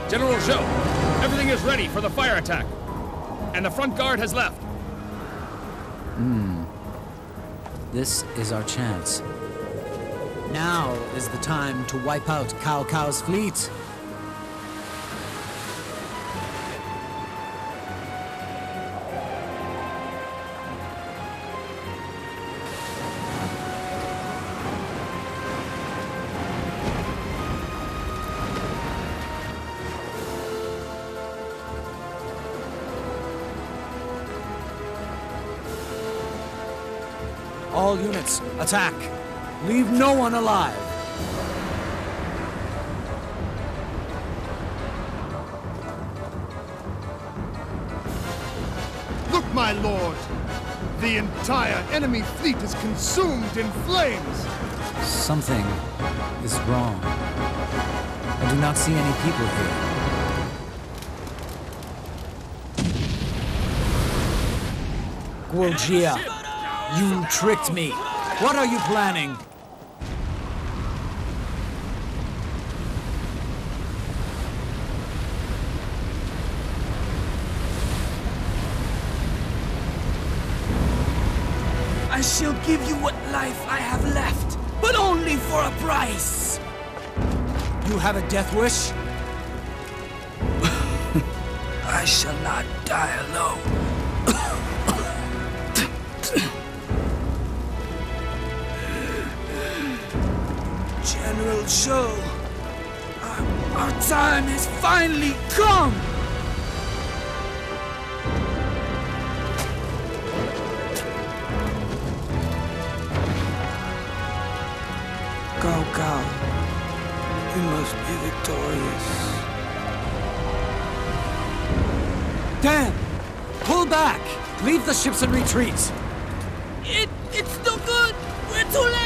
General Zhou, everything is ready for the fire attack. And the front guard has left. This is our chance. Now is the time to wipe out Cao Cao's fleet. All units, attack! Leave no one alive! Look, my lord! The entire enemy fleet is consumed in flames! Something is wrong. I do not see any people here. Guo Jia, you tricked me. What are you planning? I shall give you what life I have left, but only for a price. You have a death wish? I shall not die alone. General Zhou, our time has finally come! Cao Cao, you must be victorious. Dan! Pull back! Leave the ships and retreat! It's no good! We're too late!